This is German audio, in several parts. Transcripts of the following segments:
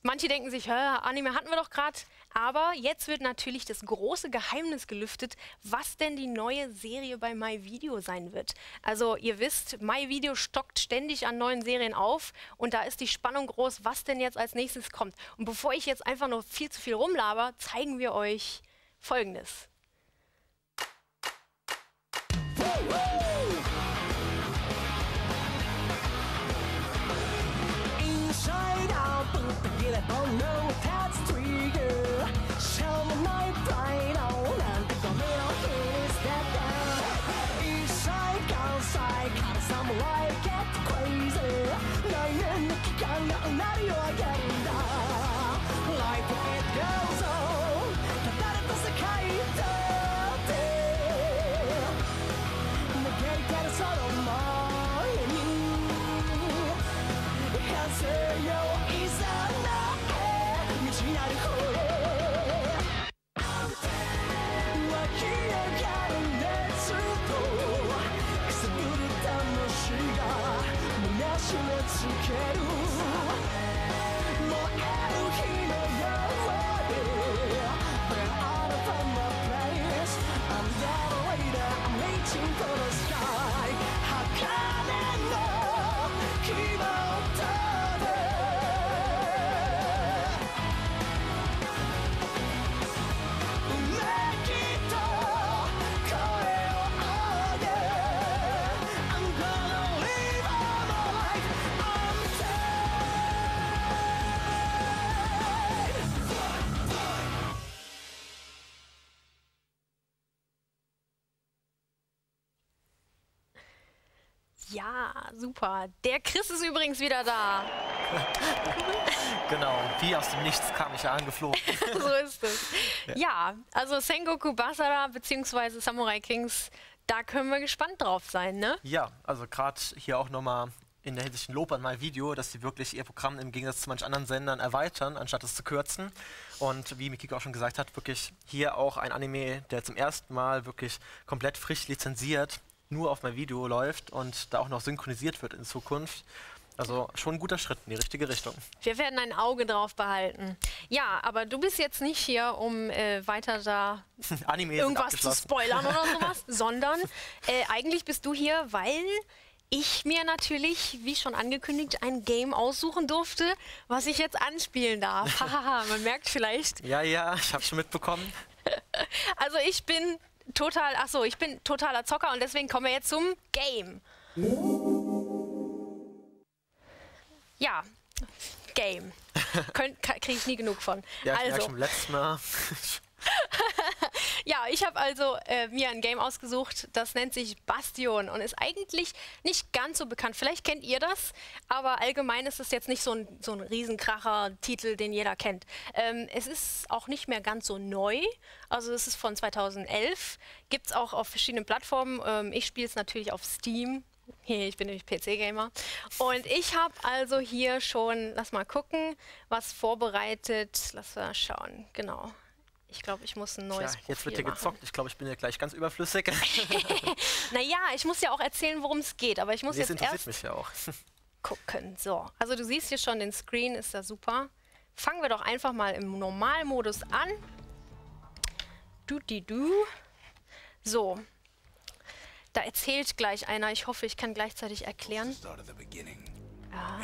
Manche denken sich, Anime hatten wir doch gerade. Aber jetzt wird natürlich das große Geheimnis gelüftet, was denn die neue Serie bei MyVideo sein wird. Also ihr wisst, MyVideo stockt ständig an neuen Serien auf und da ist die Spannung groß, was denn jetzt als nächstes kommt. Und bevor ich jetzt einfach nur viel zu viel rumlaber, zeigen wir euch Folgendes. Ja, super. Der Chris ist übrigens wieder da. Genau, wie aus dem Nichts kam ich ja angeflogen. So ist es. Ja, also Sengoku Basara bzw. Samurai Kings, da können wir gespannt drauf sein, ne? Ja, also gerade hier auch nochmal in der Hinsicht ein Lob an MyVideo, dass sie wirklich ihr Programm im Gegensatz zu manchen anderen Sendern erweitern, anstatt es zu kürzen. Und wie Mikiko auch schon gesagt hat, wirklich hier auch ein Anime, der zum ersten Mal wirklich komplett frisch lizenziert nur auf MyVideo läuft und da auch noch synchronisiert wird in Zukunft. Also schon ein guter Schritt in die richtige Richtung. Wir werden ein Auge drauf behalten. Ja, aber du bist jetzt nicht hier, um weiter da irgendwas zu spoilern oder sowas, sondern eigentlich bist du hier, weil ich mir natürlich, wie schon angekündigt, ein Game aussuchen durfte, was ich jetzt anspielen darf. Hahaha, man merkt vielleicht. Ja, ich habe schon mitbekommen. Also ich bin totaler Zocker und deswegen kommen wir jetzt zum Game. Ja, Game. Kriege ich nie genug von. Ja, ich merke schon letztes Mal. Ja, ich habe also mir ein Game ausgesucht, das nennt sich Bastion und ist eigentlich nicht ganz so bekannt. Vielleicht kennt ihr das, aber allgemein ist es jetzt nicht so ein Riesenkracher-Titel, den jeder kennt. Es ist auch nicht mehr ganz so neu, also es ist von 2011, gibt es auch auf verschiedenen Plattformen. Ich spiele es natürlich auf Steam. Ich bin nämlich PC-Gamer. Und ich habe also hier schon, lass mal gucken, was vorbereitet. Lass mal schauen, genau. Ich glaube, ich muss ein neues Jetzt wird hier gezockt. Ich glaube, ich bin ja gleich ganz überflüssig. Naja, ich muss ja auch erzählen, worum es geht. Aber ich muss jetzt erst mich ja auch gucken. So, also du siehst hier schon den Screen, ist da super. Fangen wir doch einfach mal im Normalmodus an. So. Da erzählt gleich einer. Ich hoffe, ich kann gleichzeitig erklären. Ah.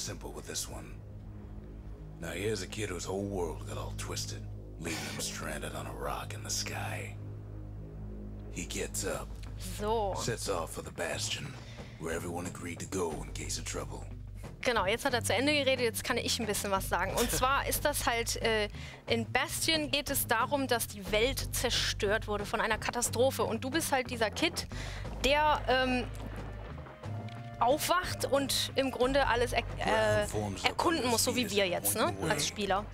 Now here's a kid whose whole world got all twisted, leaving him stranded on a rock in the sky. He gets up, sets off for the Bastion, where everyone agreed to go in case of trouble. Genau, jetzt hat er zu Ende geredet, jetzt kann ich ein bisschen was sagen. Und zwar ist das halt, in Bastion geht es darum, dass die Welt zerstört wurde von einer Katastrophe. Und du bist halt dieser Kid, der aufwacht und im Grunde alles erkunden muss, so wie wir jetzt, ne, als Spieler.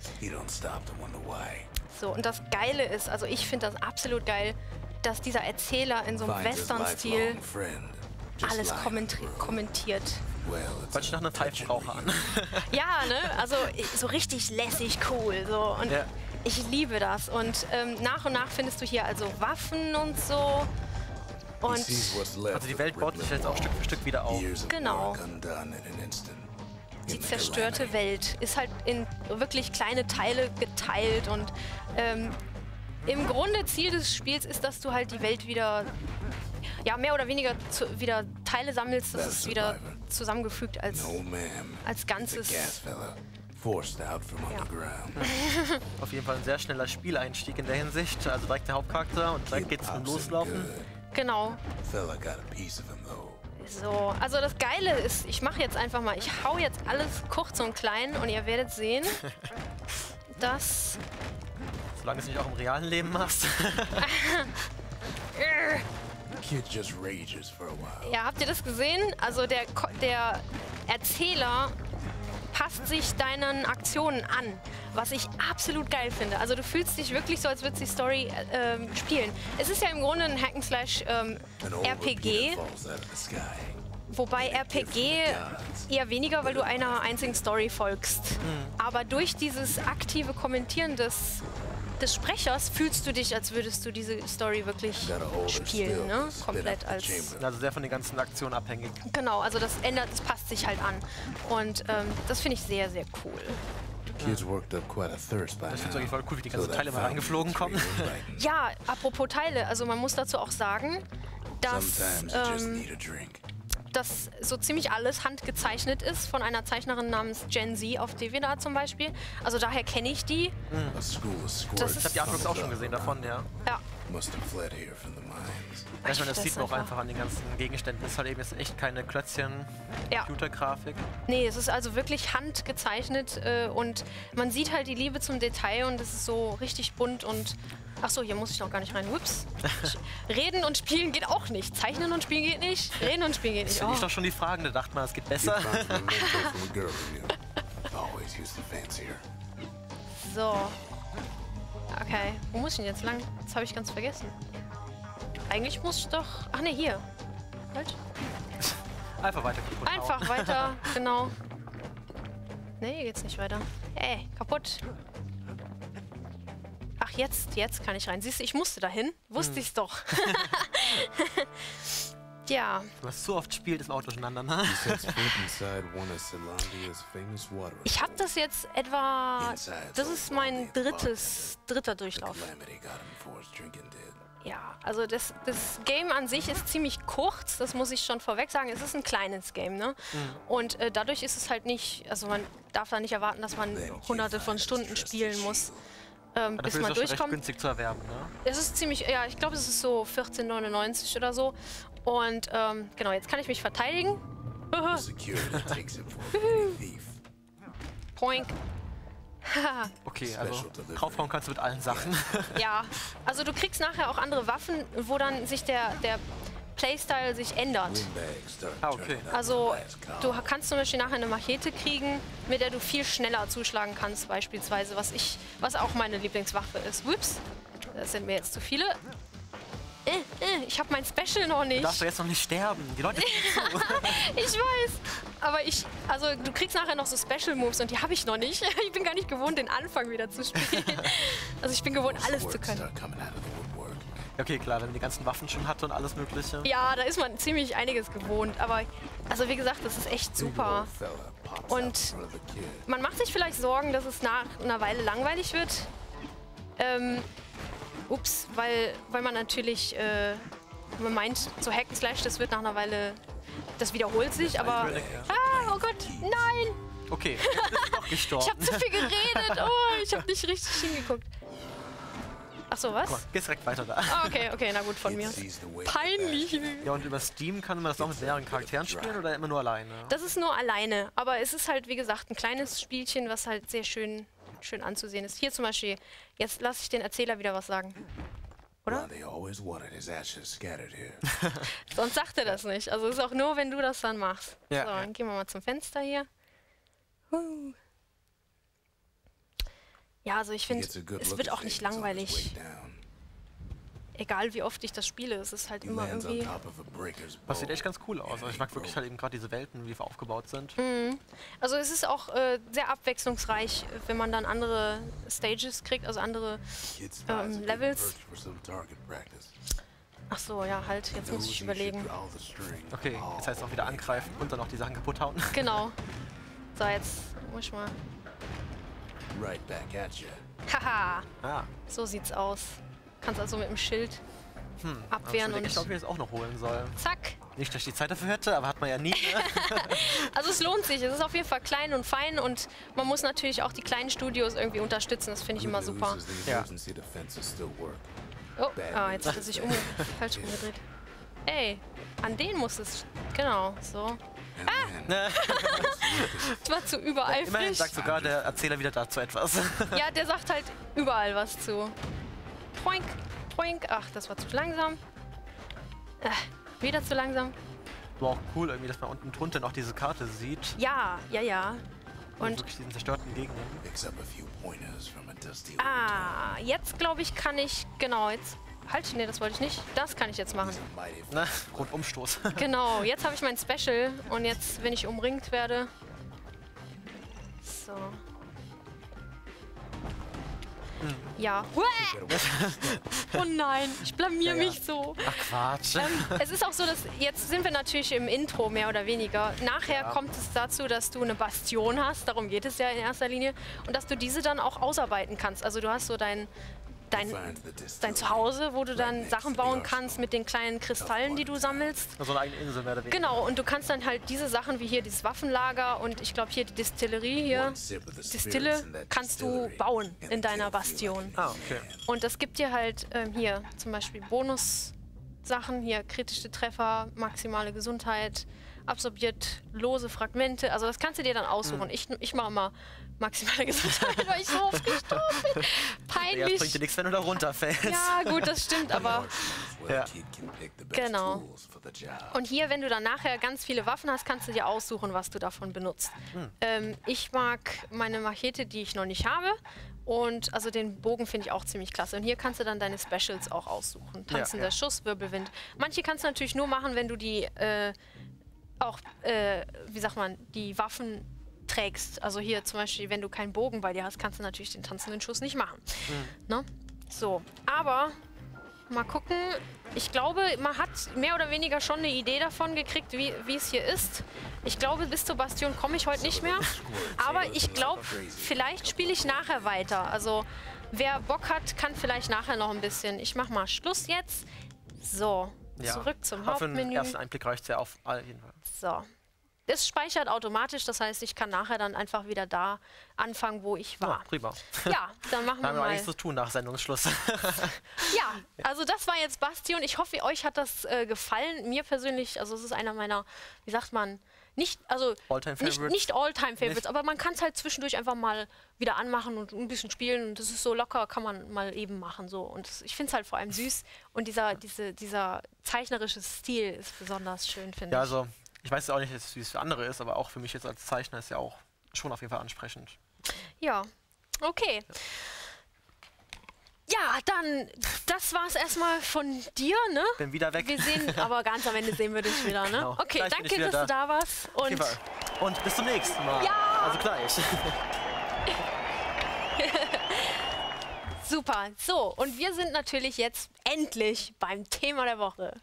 So, und das Geile ist, also ich finde das absolut geil, dass dieser Erzähler in so einem Western-Stil alles kommentiert. Hört sich nach einem Pfeifenraucher an. Ja, ne? Also so richtig lässig cool. So. Und ich liebe das. Und nach und nach findest du hier also Waffen und so. Und also die Welt baut sich jetzt auch Stück für Stück wieder auf. Genau. die zerstörte Welt. Ist halt in wirklich kleine Teile geteilt und im Grunde Ziel des Spiels ist, dass du halt die Welt wieder, ja, mehr oder weniger wieder Teile sammelst, dass es wieder zusammengefügt als Ganzes. Ja. Auf jeden Fall ein sehr schneller Spieleinstieg in der Hinsicht. Also direkt der Hauptcharakter und direkt geht's zum Loslaufen. Genau. So, also das Geile ist, ich mache jetzt einfach mal, ich hau jetzt alles kurz und klein und ihr werdet sehen, dass... Solange du es nicht auch im realen Leben machst. Ja, habt ihr das gesehen? Also der Erzähler passt sich deinen Aktionen an, was ich absolut geil finde. Also du fühlst dich wirklich so, als würdest du die Story spielen. Es ist ja im Grunde ein Hack'n'Slash RPG, wobei RPG eher weniger, weil du einer einzigen Story folgst. Aber durch dieses aktive Kommentieren des Sprechers fühlst du dich, als würdest du diese Story wirklich spielen, ne? Komplett als... Also sehr von den ganzen Aktionen abhängig. Genau, also das passt sich halt an. Und das finde ich sehr, sehr cool. Ich finde es eigentlich voll cool, wie die ganzen Teile mal reingeflogen kommen. Ja, apropos Teile, also man muss dazu auch sagen, dass so ziemlich alles handgezeichnet ist von einer Zeichnerin namens Gen Z auf DeviantArt zum Beispiel. Also daher kenne ich die. Ich habe die Artworks auch schon gesehen davon, ja. Ja. Ich meine, das sieht man auch einfach an den ganzen Gegenständen. Das ist halt eben jetzt echt keine Klötzchen-Computergrafik. Nee, es ist also wirklich handgezeichnet und man sieht halt die Liebe zum Detail und es ist so richtig bunt und... Achso, hier muss ich noch gar nicht rein. Ups. Reden und spielen geht auch nicht. Zeichnen und spielen geht nicht. Reden und spielen geht nicht. Das finde ich doch schon die Fragen. Da dachte man, es geht besser. So. Okay. Wo muss ich denn jetzt lang? Das habe ich ganz vergessen. Eigentlich muss ich doch... Ach ne, hier. Halt. Einfach weiter. Einfach weiter, genau. Ne, hier geht's nicht weiter. Ey, kaputt. Ach, jetzt kann ich rein. Siehst du, ich musste dahin. Wusste ich's doch. Ja. Was so oft spielt, ist man auch durcheinander, ne? Ich habe das jetzt etwa... Das ist mein dritter Durchlauf. Ja, also das Game an sich ist ziemlich kurz, das muss ich schon vorweg sagen. Es ist ein kleines Game, ne? Und dadurch ist es halt nicht... Also man darf da nicht erwarten, dass man hunderte von Stunden spielen muss. Bis man durchkommt. Recht günstig zu erwerben, ne? Es ist ziemlich, ja, ich glaube, es ist so 14,99 oder so. Und genau, jetzt kann ich mich verteidigen. Poink. Okay, also draufhauen kannst du mit allen Sachen. Ja, also du kriegst nachher auch andere Waffen, wo dann sich der Playstyle sich ändert. Ah, okay. Also du kannst zum Beispiel nachher eine Machete kriegen, mit der du viel schneller zuschlagen kannst, beispielsweise, was auch meine Lieblingswaffe ist. Ups, das sind mir jetzt zu viele. Ich habe mein Special noch nicht. Du darfst doch jetzt noch nicht sterben. Die Leute zu. Ich weiß. Aber also du kriegst nachher noch so Special Moves und die habe ich noch nicht. Ich bin gar nicht gewohnt, den Anfang wieder zu spielen. Also ich bin gewohnt, alles zu können. Okay, klar, wenn man die ganzen Waffen schon hatte und alles Mögliche. Ja, da ist man ziemlich einiges gewohnt. Aber, also wie gesagt, das ist echt super. Und man macht sich vielleicht Sorgen, dass es nach einer Weile langweilig wird. Ups, weil man natürlich, man meint, so Hack'n'Slash, das wird nach einer Weile, das wiederholt sich, aber... Ah, oh Gott, nein! Okay, jetzt bist du doch gestorben. Ich habe zu viel geredet, oh, ich habe nicht richtig hingeguckt. Ach so, was? Guck mal, gehst direkt weiter da. Ah, okay, na gut, von mir. Peinlich. Ja, und über Steam kann man das auch mit mehreren Charakteren spielen oder immer nur alleine? Das ist nur alleine, aber es ist halt, wie gesagt, ein kleines Spielchen, was halt sehr schön anzusehen ist. Hier zum Beispiel, jetzt lasse ich den Erzähler wieder was sagen. Oder? Sonst sagt er das nicht. Also es ist auch nur, wenn du das dann machst. Ja, so, dann gehen wir mal zum Fenster hier. Ja, also ich finde, es wird auch nicht langweilig. Egal wie oft ich das spiele, es ist halt immer irgendwie... Das sieht echt ganz cool aus. Also ich mag wirklich halt eben gerade diese Welten, wie sie aufgebaut sind. Also es ist auch sehr abwechslungsreich, wenn man dann andere Stages kriegt, also andere Levels. Ach so, ja, halt, jetzt muss ich überlegen. Okay, jetzt heißt es auch wieder angreifen und dann noch die Sachen kaputt hauen. Genau. da jetzt? Muss ich mal. Right back at you. Haha. Ah. So sieht's aus. Kannst also mit dem Schild abwehren und... Ich glaube, ich es auch noch holen soll. Zack. Nicht, dass ich die Zeit dafür hätte, aber hat man ja nie. Also es lohnt sich. Es ist auf jeden Fall klein und fein und man muss natürlich auch die kleinen Studios irgendwie unterstützen. Das finde ich immer super. Ja. Oh, jetzt hat er sich falsch umgedreht. Ey, an den muss es... Genau, so. Das war zu übereifrig. Immerhin sagt sogar der Erzähler wieder dazu etwas. Ja, der sagt halt überall was zu. Poink, poink. Ach, das war zu langsam. Wieder zu langsam. War auch cool irgendwie, dass man unten drunter noch diese Karte sieht. Ja, ja, ja. Und wirklich diesen zerstörten Gegenden. Jetzt glaube ich, kann ich... Genau, jetzt... Halt, nee, das wollte ich nicht. Das kann ich jetzt machen. Na, Rundumstoß. Genau, jetzt habe ich mein Special. Und jetzt, wenn ich umringt werde... So. Ja. Oh nein, ich blamier mich so. Ach Quatsch. Es ist auch so, dass jetzt sind wir natürlich im Intro mehr oder weniger. Nachher kommt es dazu, dass du eine Bastion hast, darum geht es ja in erster Linie, und dass du diese dann auch ausarbeiten kannst. Also du hast so dein Zuhause, wo du dann Sachen bauen kannst mit den kleinen Kristallen, die du sammelst. So eine eigene Insel mehr oder weniger. Genau, und du kannst dann halt diese Sachen wie hier dieses Waffenlager und ich glaube hier die Distillerie hier, Distille, kannst du bauen in deiner Bastion. Ah, okay. Und das gibt dir halt hier zum Beispiel Bonus-Sachen, hier kritische Treffer, maximale Gesundheit, absorbiert lose Fragmente, also das kannst du dir dann aussuchen. Ich mache immer maximale Gesundheit, weil ich so oft gestorben bin. Peinlich. Ja, das bringt dir nichts, wenn du da runterfällst. Ja, gut, das stimmt, aber... Ja. Genau. Und hier, wenn du dann nachher ganz viele Waffen hast, kannst du dir aussuchen, was du davon benutzt. Ich mag meine Machete, die ich noch nicht habe. Und also den Bogen finde ich auch ziemlich klasse. Und hier kannst du dann deine Specials auch aussuchen. Tanzender Schuss, Wirbelwind. Manche kannst du natürlich nur machen, wenn du die wie sagt man, die Waffen trägst. Also hier zum Beispiel, wenn du keinen Bogen bei dir hast, kannst du natürlich den tanzenden Schuss nicht machen. Ne? So, aber mal gucken. Ich glaube, man hat mehr oder weniger schon eine Idee davon gekriegt, wie es hier ist. Ich glaube, bis zur Bastion komme ich heute nicht mehr. Aber ich glaube, vielleicht spiele ich nachher weiter. Also wer Bock hat, kann vielleicht nachher noch ein bisschen. Ich mache mal Schluss jetzt. So, zurück zum Hauptmenü. Für den ersten Einblick reicht es ja auf jeden Fall. So. Das speichert automatisch, das heißt, ich kann nachher dann einfach wieder da anfangen, wo ich war. Oh, prima. Ja, dann machen wir haben wir mal. nichts zu tun nach Sendungsschluss. Ja, also das war jetzt Bastion. Ich hoffe, euch hat das gefallen. Mir persönlich, also es ist einer meiner, wie sagt man, nicht All-Time-Favorites, aber man kann es halt zwischendurch einfach mal wieder anmachen und ein bisschen spielen und das ist so locker, kann man mal eben machen. So. Und ich finde es halt vor allem süß und dieser zeichnerische Stil ist besonders schön, finde ich. Ja, also ich weiß ja auch nicht, wie es für andere ist, aber auch für mich jetzt als Zeichner ist ja auch schon auf jeden Fall ansprechend. Ja, okay. Ja, dann, das war's erstmal von dir, ne? Bin wieder weg. Wir sehen, aber ganz am Ende sehen wir dich wieder, ne? Genau. Okay, Gleich danke, dass du da warst. Und bis zum nächsten Mal. Ja! Also gleich. Super. So, und wir sind natürlich jetzt endlich beim Thema der Woche.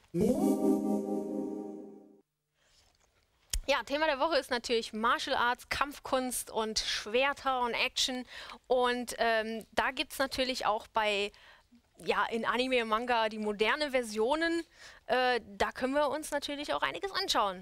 Ja, Thema der Woche ist natürlich Martial Arts, Kampfkunst und Schwerter und Action. Und da gibt es natürlich auch in Anime und Manga die moderne Versionen. Da können wir uns natürlich auch einiges anschauen.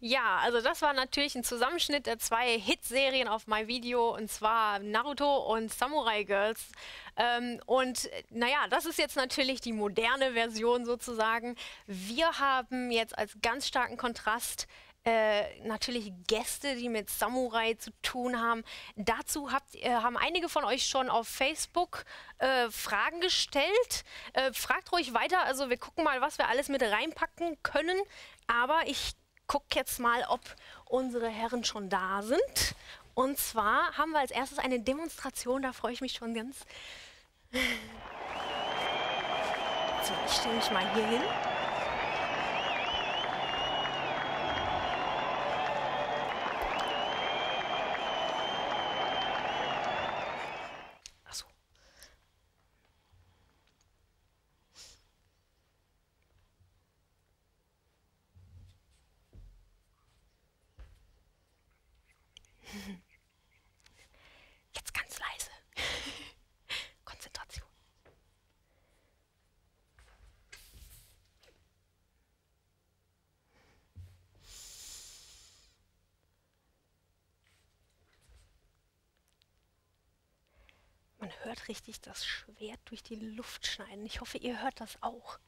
Ja, also das war natürlich ein Zusammenschnitt der 2 Hitserien auf MyVideo, und zwar Naruto und Samurai Girls. Und naja, das ist jetzt natürlich die moderne Version sozusagen. Wir haben jetzt als ganz starken Kontrast natürlich Gäste, die mit Samurai zu tun haben. Dazu haben einige von euch schon auf Facebook Fragen gestellt. Fragt ruhig weiter, also wir gucken mal, was wir alles mit reinpacken können. Aber ich gucke jetzt mal, ob unsere Herren schon da sind. Und zwar haben wir als erstes eine Demonstration, da freue ich mich schon ganz. So, ich stelle mich mal hier hin. Achso. Jetzt ganz leise. Konzentration. Man hört richtig das Schwert durch die Luft schneiden. Ich hoffe, ihr hört das auch.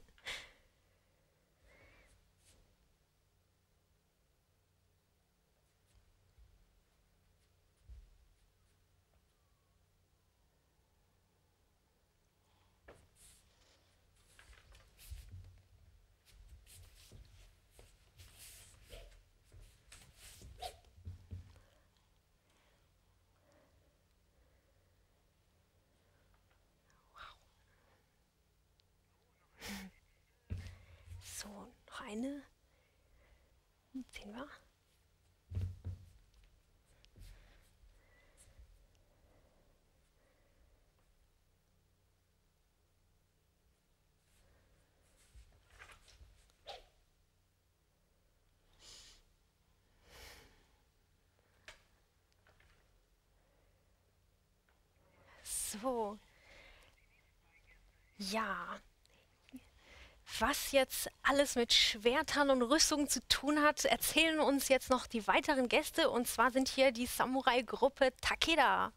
So, noch eine. Sehen wir. So. Ja. Was jetzt alles mit Schwertern und Rüstungen zu tun hat, erzählen uns jetzt noch die weiteren Gäste. Und zwar sind hier die Samurai-Gruppe Takeda.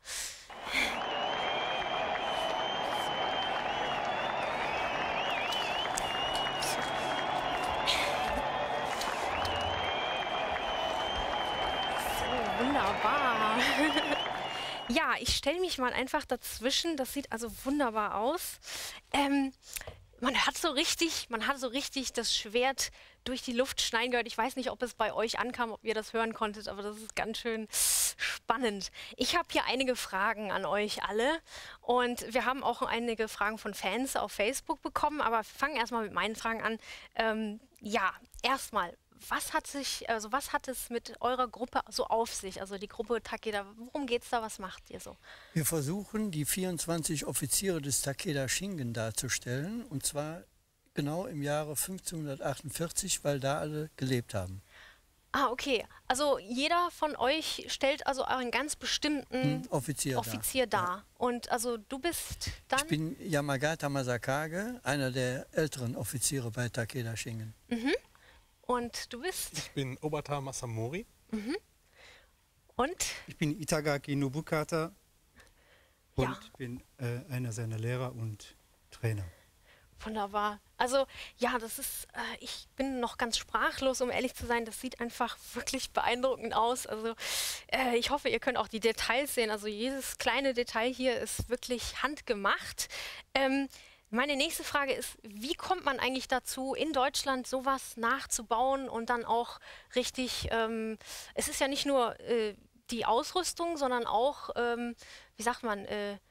So, wunderbar. Ja, ich stelle mich mal einfach dazwischen. Das sieht also wunderbar aus. Man hat so richtig das Schwert durch die Luft schneiden gehört. Ich weiß nicht, ob es bei euch ankam, ob ihr das hören konntet, aber das ist ganz schön spannend. Ich habe hier einige Fragen an euch alle und wir haben auch einige Fragen von Fans auf Facebook bekommen, aber fangen erstmal mit meinen Fragen an. Ja, erstmal, was hat es mit eurer Gruppe so auf sich, also die Gruppe Takeda? Worum geht's da? Was macht ihr so? Wir versuchen, die 24 Offiziere des Takeda Shingen darzustellen, und zwar genau im Jahre 1548, weil da alle gelebt haben. Ah, okay. Also jeder von euch stellt also einen ganz bestimmten Offizier dar. Ja. Und also du bist dann? Ich bin Yamagata Masakage, einer der älteren Offiziere bei Takeda Shingen. Mhm. Und du bist? Ich bin Obata Masamori. Mhm. Und? Ich bin Itagaki Nobukata und bin einer seiner Lehrer und Trainer. Wunderbar. Also ja, das ist, ich bin noch ganz sprachlos, um ehrlich zu sein. Das sieht einfach wirklich beeindruckend aus. Also ich hoffe, ihr könnt auch die Details sehen. Also jedes kleine Detail hier ist wirklich handgemacht. Meine nächste Frage ist, wie kommt man eigentlich dazu, in Deutschland sowas nachzubauen und dann auch richtig, es ist ja nicht nur die Ausrüstung, sondern auch, wie sagt man,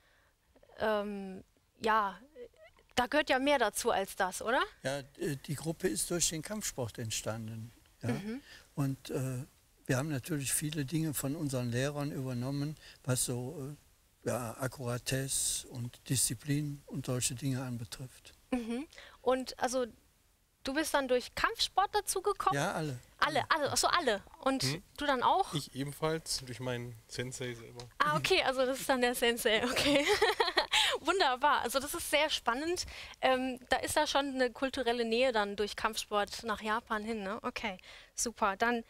ja, da gehört ja mehr dazu als das, oder? Ja, die Gruppe ist durch den Kampfsport entstanden. Ja? Mhm. Und wir haben natürlich viele Dinge von unseren Lehrern übernommen, was so Akkuratesse und Disziplin und solche Dinge anbetrifft. Mhm. Und also du bist dann durch Kampfsport dazu gekommen? Ja, alle. Achso, alle. Und du dann auch? Ich ebenfalls, durch meinen Sensei selber. Ah, okay, also das ist dann der Sensei, okay. Wunderbar. Also das ist sehr spannend. Da ist ja schon eine kulturelle Nähe dann durch Kampfsport nach Japan hin. Ne? Okay, super. Dann,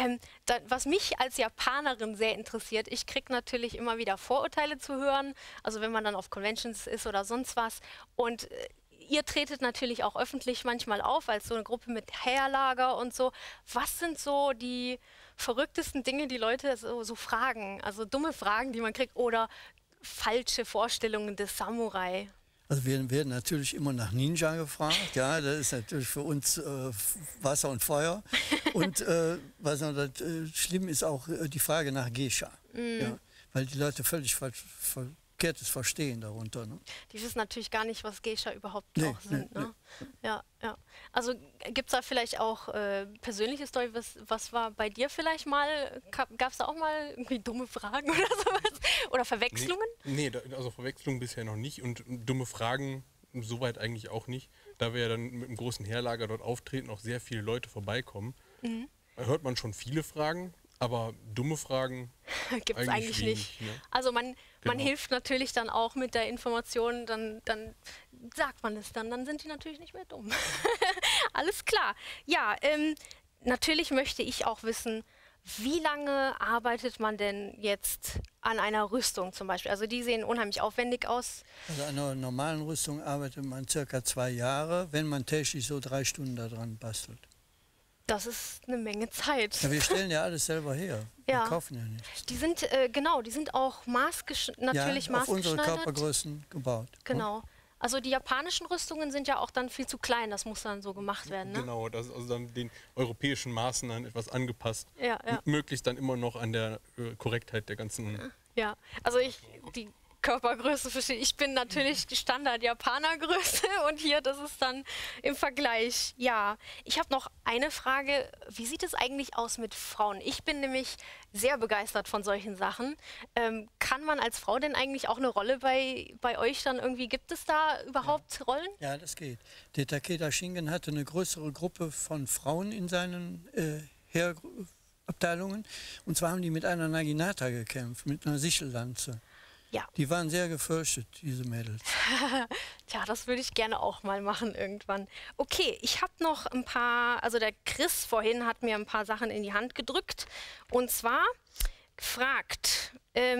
was mich als Japanerin sehr interessiert, ich kriege natürlich immer wieder Vorurteile zu hören. Also wenn man dann auf Conventions ist oder sonst was. Und ihr tretet natürlich auch öffentlich manchmal auf als so eine Gruppe mit Heerlager und so. Was sind so die verrücktesten Dinge, die Leute so fragen? Also dumme Fragen, die man kriegt oder falsche Vorstellungen des Samurai? Also wir werden natürlich immer nach Ninja gefragt, ja, das ist natürlich für uns Wasser und Feuer. Und was noch schlimm ist auch die Frage nach Geisha, ja, weil die Leute völlig verkehrtes Verstehen darunter. Ne? Die wissen natürlich gar nicht, was Geisha überhaupt auch sind. Ne? Ja, ja. Also gibt es da vielleicht auch persönliche Story, was war bei dir vielleicht mal, gab es da auch mal irgendwie dumme Fragen oder sowas? Oder Verwechslungen? Nee, also Verwechslungen bisher noch nicht und dumme Fragen soweit eigentlich auch nicht. Da wir ja dann mit einem großen Heerlager dort auftreten, auch sehr viele Leute vorbeikommen, hört man schon viele Fragen. Aber dumme Fragen gibt es eigentlich nicht. Ne? Also man hilft natürlich dann auch mit der Information, dann sagt man es dann sind die natürlich nicht mehr dumm. Alles klar. Ja, natürlich möchte ich auch wissen, wie lange arbeitet man denn jetzt an einer Rüstung zum Beispiel? Also die sehen unheimlich aufwendig aus. Also an einer normalen Rüstung arbeitet man circa 2 Jahre, wenn man täglich so 3 Stunden daran bastelt. Das ist eine Menge Zeit. Ja, wir stellen ja alles selber her. Ja. Wir kaufen ja nichts. Die sind, genau, die sind auch natürlich maßgeschneidert. Auf unsere Körpergrößen gebaut. Genau. Also die japanischen Rüstungen sind ja auch dann viel zu klein, das muss dann so gemacht werden, ne? Genau, das ist also dann den europäischen Maßen dann etwas angepasst. Ja, ja. Möglichst dann immer noch an der Korrektheit der ganzen... Ja, also die Körpergröße verstehe ich. Bin natürlich die Standard-Japaner-Größe und hier, das ist dann im Vergleich. Ja, ich habe noch eine Frage. Wie sieht es eigentlich aus mit Frauen? Ich bin nämlich sehr begeistert von solchen Sachen. Kann man als Frau denn eigentlich auch eine Rolle bei euch dann irgendwie, gibt es da überhaupt Rollen? Ja, das geht. Der Takeda Shingen hatte eine größere Gruppe von Frauen in seinen Heerabteilungen. Und zwar haben die mit einer Naginata gekämpft, mit einer Sichellanze. Ja. Die waren sehr gefürchtet, diese Mädels. Tja, das würde ich gerne auch mal machen irgendwann. Okay, ich habe noch ein paar, also der Chris vorhin hat mir ein paar Sachen in die Hand gedrückt. Und zwar fragt,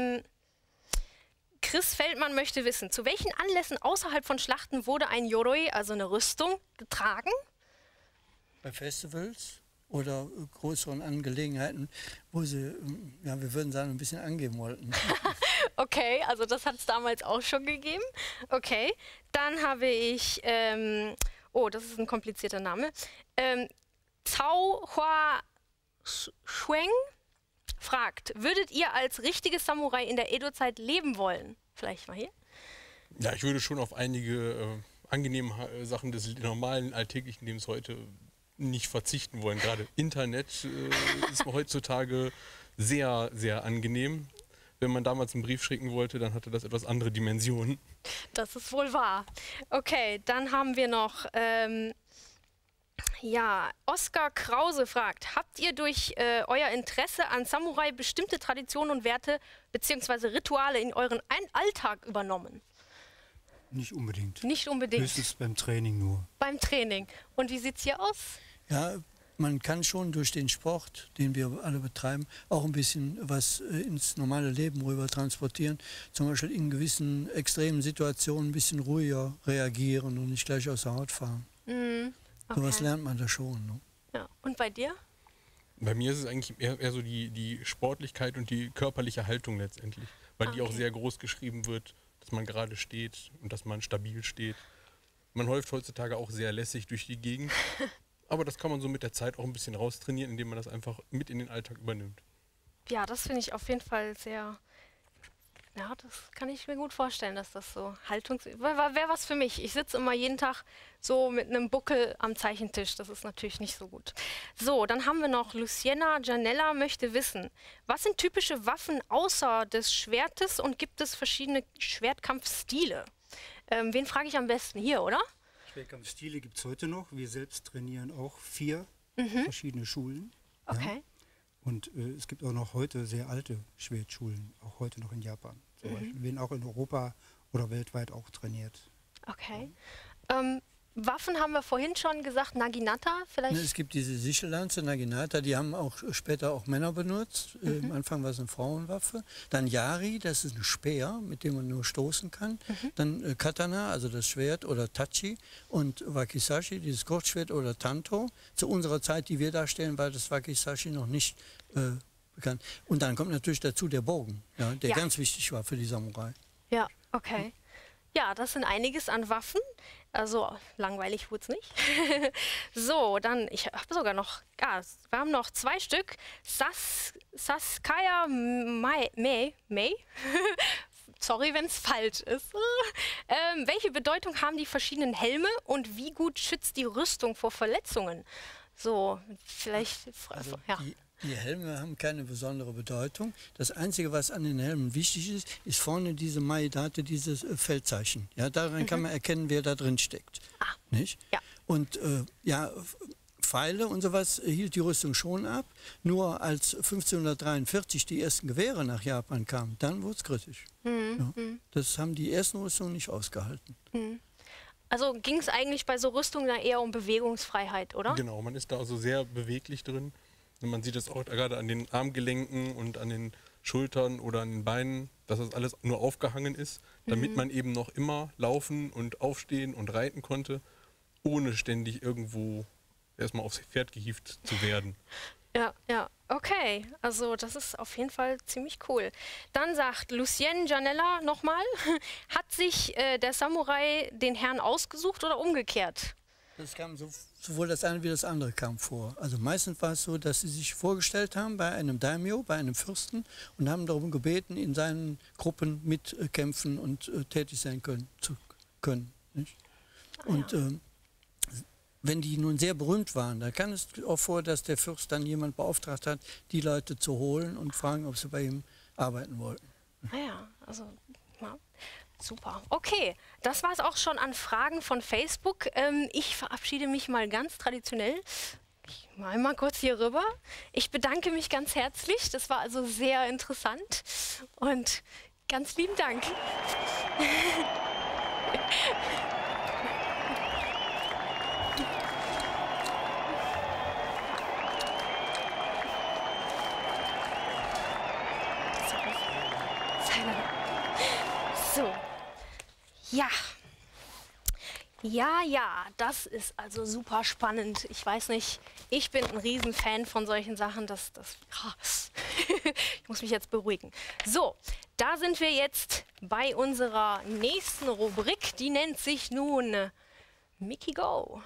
Chris Feldmann möchte wissen, zu welchen Anlässen außerhalb von Schlachten wurde ein Yoroi, also eine Rüstung, getragen? Bei Festivals oder größeren Angelegenheiten, wo sie, ja, wir würden sagen, ein bisschen angeben wollten. Okay, also das hat es damals auch schon gegeben. Okay, dann habe ich, das ist ein komplizierter Name, Cao Hua Shueng fragt, würdet ihr als richtiges Samurai in der Edo-Zeit leben wollen? Vielleicht mal hier. Ja, ich würde schon auf einige angenehme Sachen des normalen alltäglichen Lebens heute nicht verzichten wollen. Gerade Internet ist heutzutage sehr, sehr angenehm. Wenn man damals einen Brief schicken wollte, dann hatte das etwas andere Dimensionen. Das ist wohl wahr. Okay, dann haben wir noch, Oskar Krause fragt, habt ihr durch euer Interesse an Samurai bestimmte Traditionen und Werte bzw. Rituale in euren Alltag übernommen? Nicht unbedingt. Nicht unbedingt. Höchstens beim Training nur. Beim Training. Und wie sieht es hier aus? Ja, man kann schon durch den Sport, den wir alle betreiben, auch ein bisschen was ins normale Leben rüber transportieren. Zum Beispiel in gewissen extremen Situationen ein bisschen ruhiger reagieren und nicht gleich aus der Haut fahren. Okay. Sowas lernt man da schon. Ne? Ja. Und bei dir? Bei mir ist es eigentlich eher so die Sportlichkeit und die körperliche Haltung letztendlich, weil die auch sehr groß geschrieben wird, dass man gerade steht und dass man stabil steht. Man läuft heutzutage auch sehr lässig durch die Gegend. Aber das kann man so mit der Zeit auch ein bisschen raustrainieren, indem man das einfach mit in den Alltag übernimmt. Ja, das finde ich auf jeden Fall sehr... Ja, das kann ich mir gut vorstellen, dass das so wäre was für mich. Ich sitze immer jeden Tag so mit einem Buckel am Zeichentisch. Das ist natürlich nicht so gut. So, dann haben wir noch Luciana Janella möchte wissen, was sind typische Waffen außer des Schwertes und gibt es verschiedene Schwertkampfstile? Wen frage ich am besten? Hier, oder? Schwertkampfstile gibt es heute noch. Wir selbst trainieren auch 4 verschiedene Schulen. Okay. Ja. Und es gibt auch noch heute sehr alte Schwertschulen, auch heute noch in Japan. Zum Beispiel. Wir werden auch in Europa oder weltweit auch trainiert. Okay. Waffen haben wir vorhin schon gesagt, Naginata vielleicht? Es gibt diese Sichellanze, Naginata, die haben auch später auch Männer benutzt. Am Anfang war es eine Frauenwaffe. Dann Yari, das ist ein Speer, mit dem man nur stoßen kann. Dann Katana, also das Schwert, oder Tachi. Und Wakizashi, dieses Kurzschwert, oder Tanto. Zu unserer Zeit, die wir darstellen, war das Wakizashi noch nicht bekannt. Und dann kommt natürlich dazu der Bogen, ja, der ganz wichtig war für die Samurai. Ja, okay. Ja, das sind einiges an Waffen. Also langweilig wurde es nicht. So, dann, ich habe sogar noch, wir haben noch 2 Stück. Saskaya Mei. Sorry, wenn es falsch ist. Welche Bedeutung haben die verschiedenen Helme und wie gut schützt die Rüstung vor Verletzungen? So, vielleicht... Also die Helme haben keine besondere Bedeutung. Das Einzige, was an den Helmen wichtig ist, ist vorne diese Maidate, dieses Feldzeichen. Ja, daran kann man erkennen, wer da drin steckt. Nicht? Ja. Und Pfeile und sowas hielt die Rüstung schon ab. Nur als 1543 die ersten Gewehre nach Japan kamen, dann wurde es kritisch. Ja. Das haben die ersten Rüstungen nicht ausgehalten. Also ging es eigentlich bei so Rüstungen da eher um Bewegungsfreiheit, oder? Genau, man ist da also sehr beweglich drin. Und man sieht es auch gerade an den Armgelenken und an den Schultern oder an den Beinen, dass das alles nur aufgehangen ist, damit man eben noch immer laufen und aufstehen und reiten konnte, ohne ständig irgendwo erstmal aufs Pferd gehievt zu werden. Ja, okay. Also das ist auf jeden Fall ziemlich cool. Dann sagt Lucien Janella nochmal, hat sich der Samurai den Herrn ausgesucht oder umgekehrt? Das kam sowohl das eine wie das andere kam vor. Also meistens war es so, dass sie sich vorgestellt haben bei einem Daimyo, bei einem Fürsten und haben darum gebeten, in seinen Gruppen mitkämpfen und tätig sein zu können. Nicht? Und wenn die nun sehr berühmt waren, dann kann es auch vor, dass der Fürst dann jemand beauftragt hat, die Leute zu holen und fragen, ob sie bei ihm arbeiten wollten. Ja, also... Ja. Super. Okay, das war es auch schon an Fragen von Facebook. Ich verabschiede mich mal ganz traditionell. Ich mal kurz hier rüber. Ich bedanke mich ganz herzlich. Das war also sehr interessant. Und ganz lieben Dank. So. Ja, das ist also super spannend. Ich weiß nicht, ich bin ein Riesenfan von solchen Sachen. Ich muss mich jetzt beruhigen. So, da sind wir jetzt bei unserer nächsten Rubrik. Die nennt sich nun Mickey Go.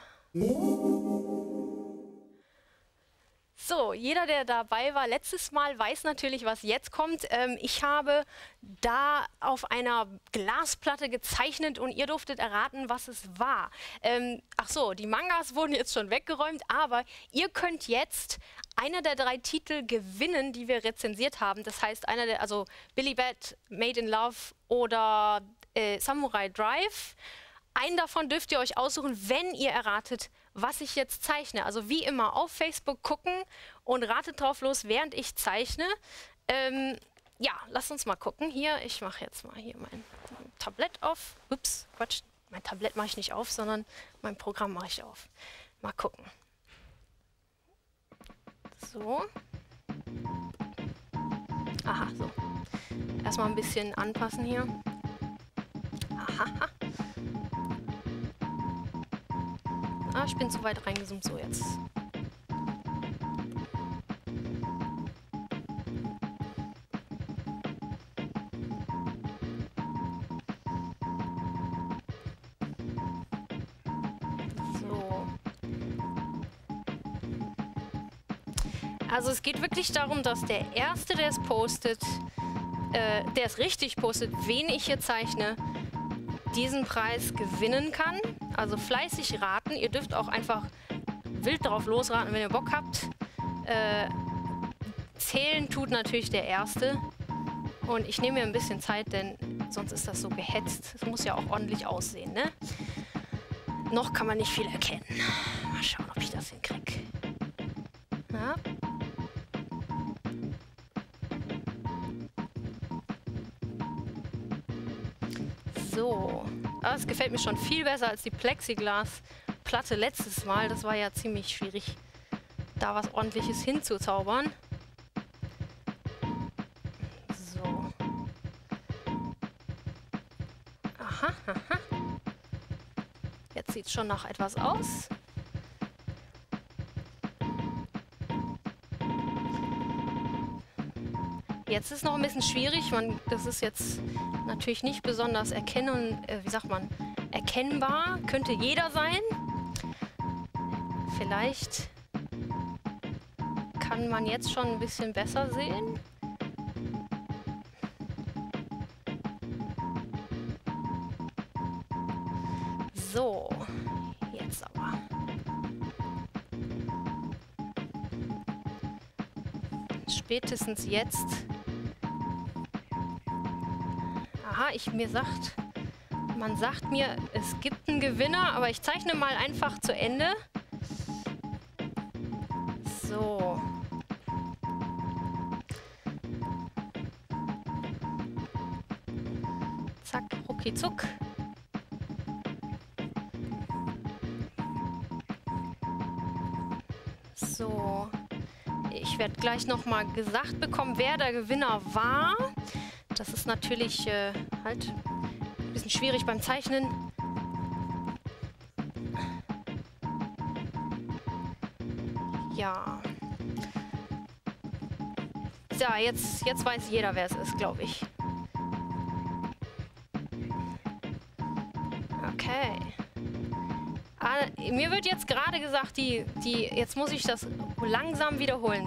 So, jeder, der dabei war letztes Mal, weiß natürlich, was jetzt kommt. Ich habe da auf einer Glasplatte gezeichnet und ihr durftet erraten, was es war. Ach so, die Mangas wurden jetzt schon weggeräumt, aber ihr könnt jetzt einer der 3 Titel gewinnen, die wir rezensiert haben. Das heißt, also Billy Bat, Made in Love oder Samurai Drive. Einen davon dürft ihr euch aussuchen, wenn ihr erratet, was ich jetzt zeichne. Also wie immer auf Facebook gucken und ratet drauf los, während ich zeichne. Ja, lasst uns mal gucken. Hier, ich mache jetzt mal hier mein Tablett auf. Ups, Quatsch, mein Tablett mache ich nicht auf, sondern mein Programm mache ich auf. Mal gucken. So. Aha, so. Erstmal ein bisschen anpassen hier. Aha. Ich bin zu weit reingezoomt, so jetzt. So. Also es geht wirklich darum, dass der Erste, der es postet, der es richtig postet, wen ich hier zeichne, diesen Preis gewinnen kann. Also fleißig raten. Ihr dürft auch einfach wild drauf losraten, wenn ihr Bock habt. Zählen tut natürlich der Erste. Und ich nehme mir ein bisschen Zeit, denn sonst ist das so gehetzt. Es muss ja auch ordentlich aussehen, ne? Noch kann man nicht viel erkennen. Mal schauen, ob ich das hinkriege. Ja. So. Das gefällt mir schon viel besser als die Plexiglasplatte letztes Mal. Das war ja ziemlich schwierig, da was Ordentliches hinzuzaubern. So. Aha, aha. Jetzt sieht es schon nach etwas aus. Jetzt ist es noch ein bisschen schwierig. Das ist jetzt natürlich nicht besonders erkennbar. Könnte jeder sein. Vielleicht kann man jetzt schon ein bisschen besser sehen. So, jetzt aber. Spätestens jetzt. Aha, man sagt mir, es gibt einen Gewinner, aber ich zeichne mal einfach zu Ende. So. Zack, rucki zuck. So. Ich werde gleich noch mal gesagt bekommen, wer der Gewinner war. Das ist natürlich halt ein bisschen schwierig beim Zeichnen. Ja. So, jetzt weiß jeder, wer es ist, glaube ich. Okay. Mir wird jetzt gerade gesagt, jetzt muss ich das langsam wiederholen.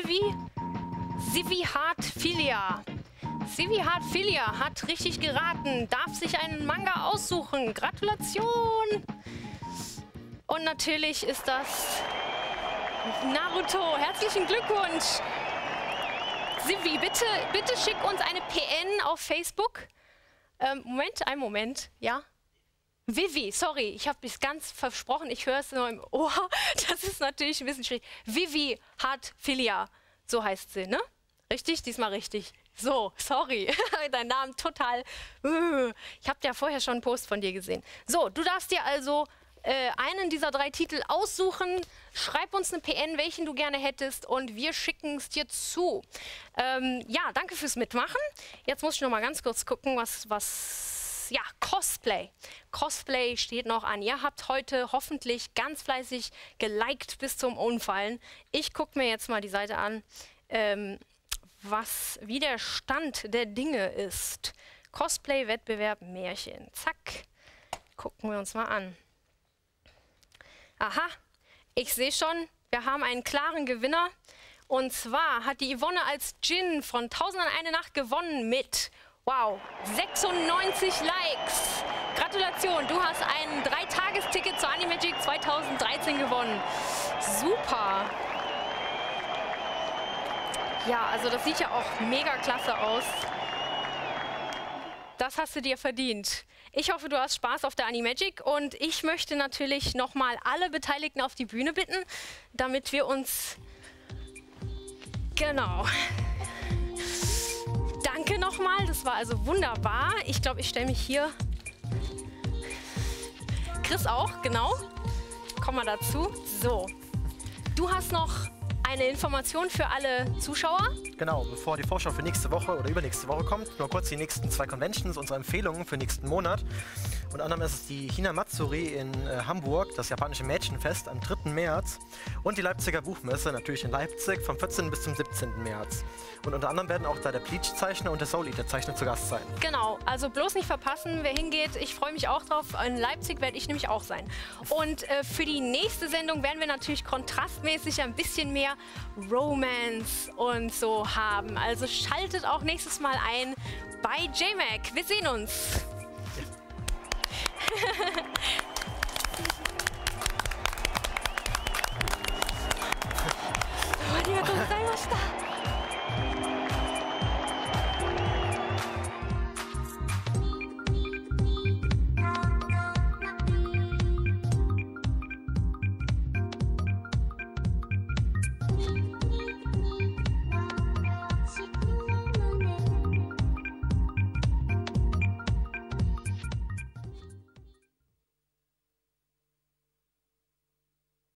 Sivi Hartfilia. Sivi Hartfilia hat richtig geraten, darf sich einen Manga aussuchen. Gratulation! Und natürlich ist das Naruto. Herzlichen Glückwunsch! Sivi, bitte schick uns eine PN auf Facebook. Einen Moment, ja? Vivi, sorry, ich habe mich ganz versprochen, ich höre es nur im Ohr. Das ist natürlich ein bisschen schwierig. Vivi Hartfilia, so heißt sie, ne? Richtig? Diesmal richtig. So, sorry, dein Name total... Ich habe ja vorher schon einen Post von dir gesehen. So, du darfst dir also einen dieser 3 Titel aussuchen. Schreib uns eine PN, welchen du gerne hättest und wir schicken es dir zu. Ja, danke fürs Mitmachen. Jetzt muss ich noch mal ganz kurz gucken, ja, Cosplay. Cosplay steht noch an. Ihr habt heute hoffentlich ganz fleißig geliked bis zum Umfallen. Ich gucke mir jetzt mal die Seite an, wie der Stand der Dinge ist. Cosplay-Wettbewerb Märchen. Zack. Gucken wir uns mal an. Aha, ich sehe schon, wir haben einen klaren Gewinner. Und zwar hat die Yvonne als Jin von 1001 Nacht gewonnen mit... Wow, 96 Likes. Gratulation, du hast ein 3-Tages-Ticket zur Animagic 2013 gewonnen. Super. Ja, also das sieht ja auch mega klasse aus. Das hast du dir verdient. Ich hoffe, du hast Spaß auf der Animagic und ich möchte natürlich nochmal alle Beteiligten auf die Bühne bitten, damit wir uns... Genau... Danke nochmal, das war also wunderbar. Ich glaube, ich stelle mich hier. Chris auch, genau. Kommen wir dazu. So, du hast noch eine Information für alle Zuschauer. Genau, bevor die Vorschau für nächste Woche oder übernächste Woche kommt, nur kurz die nächsten 2 Conventions, unsere Empfehlungen für nächsten Monat. Unter anderem ist es die Hinamatsuri in Hamburg, das japanische Mädchenfest am 3. März und die Leipziger Buchmesse natürlich in Leipzig vom 14. bis zum 17. März. Und unter anderem werden auch da der Bleach-Zeichner und der Soul Eater-Zeichner zu Gast sein. Genau, also bloß nicht verpassen, wer hingeht. Ich freue mich auch drauf. In Leipzig werde ich nämlich auch sein. Und für die nächste Sendung werden wir natürlich kontrastmäßig ein bisschen mehr Romance und so haben. Also schaltet auch nächstes Mal ein bei JMac. Wir sehen uns. Oh,